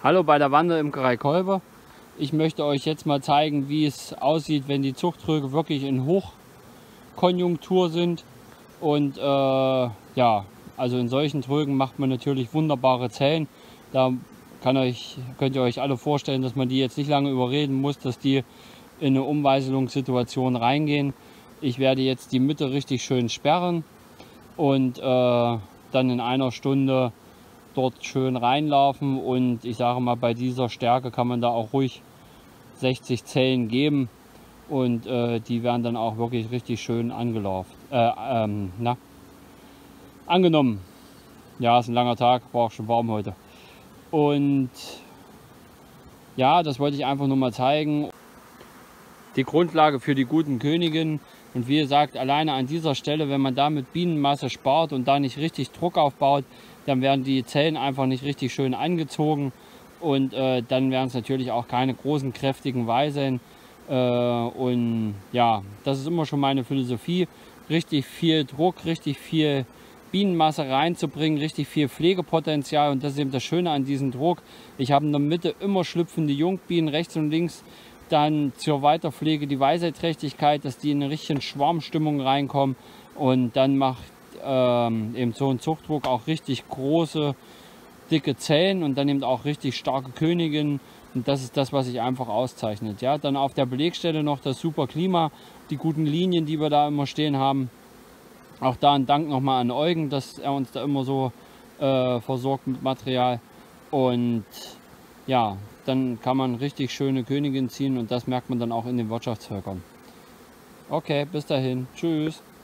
Hallo bei der Wanderimkerei Kolbe. Ich möchte euch jetzt mal zeigen, wie es aussieht, wenn die Zuchttröge wirklich in Hochkonjunktur sind. Und ja, also in solchen Trögen macht man natürlich wunderbare Zellen. Da könnt ihr euch alle vorstellen, dass man die jetzt nicht lange überreden muss, dass die in eine Umweiselungssituation reingehen. Ich werde jetzt die Mitte richtig schön sperren und dann in einer Stunde dort schön reinlaufen, und ich sage mal, bei dieser Stärke kann man da auch ruhig 60 Zellen geben, und die werden dann auch wirklich richtig schön angenommen. Ja, ist ein langer Tag, war auch schon warm heute. Und ja, das wollte ich einfach nur mal zeigen. Die Grundlage für die guten Königinnen. Und wie gesagt, alleine an dieser Stelle, wenn man da mit Bienenmasse spart und da nicht richtig Druck aufbaut, dann werden die Zellen einfach nicht richtig schön angezogen, und dann werden es natürlich auch keine großen, kräftigen Weiseln. Und ja, das ist immer schon meine Philosophie, richtig viel Druck, richtig viel Bienenmasse reinzubringen, richtig viel Pflegepotenzial, und das ist eben das Schöne an diesem Druck. Ich habe in der Mitte immer schlüpfende Jungbienen, rechts und links dann zur Weiterpflege die Weisheitsträchtigkeit, dass die in eine richtige Schwarmstimmung reinkommen, und dann macht eben so ein Zuchtdruck auch richtig große, dicke Zellen und dann eben auch richtig starke Königinnen, und das ist das, was sich einfach auszeichnet. Ja, dann auf der Belegstelle noch das super Klima, die guten Linien, die wir da immer stehen haben. Auch da ein Dank nochmal an Eugen, dass er uns da immer so versorgt mit Material. Und ja, dann kann man richtig schöne Königinnen ziehen, und das merkt man dann auch in den Wirtschaftsvölkern. Okay, bis dahin. Tschüss.